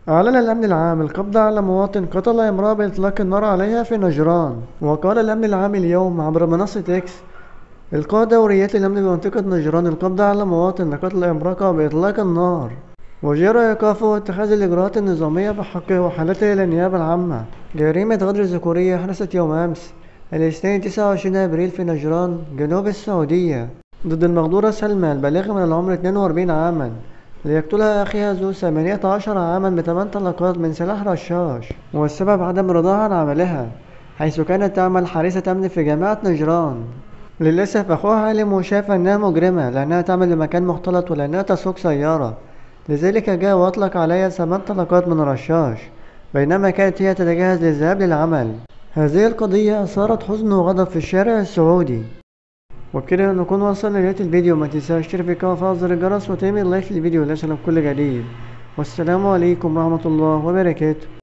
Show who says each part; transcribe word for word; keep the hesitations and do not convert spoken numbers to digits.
Speaker 1: أعلن الأمن العام القبض على مواطن قتل امرأة بإطلاق النار عليها في نجران. وقال الأمن العام اليوم عبر منصة إكس: إلقاء دوريات الأمن بمنطقة نجران القبض على مواطن لقتل امرأة بإطلاق النار، وجرى إيقافه واتخاذ الإجراءات النظامية بحقه وحالته إلى النيابة العامة. جريمة غدر ذكورية حدثت يوم أمس الاثنين تسعة وعشرين أبريل في نجران جنوب السعودية ضد المغدورة سلمى البالغة من العمر اثنين وأربعين عاما، ليقتلها أخيها ذو ثمانية عشر عاما بثمان طلقات من سلاح رشاش، والسبب عدم رضاها عن عملها، حيث كانت تعمل حارسة أمن في جامعة نجران. للأسف أخوها علم وشاف أنها مجرمة لأنها تعمل بمكان مختلط ولأنها تسوق سيارة، لذلك جاء وأطلق عليها ثمان طلقات من رشاش بينما كانت هي تتجهز للذهاب للعمل. هذه القضية أثارت حزن وغضب في الشارع السعودي. وبكده نكون وصلنا لنهاية الفيديو. ما تنساش تشترك في القناة وتفعل زر الجرس وتعمل لايك للفيديو ليصلك كل جديد. والسلام عليكم ورحمة الله وبركاته.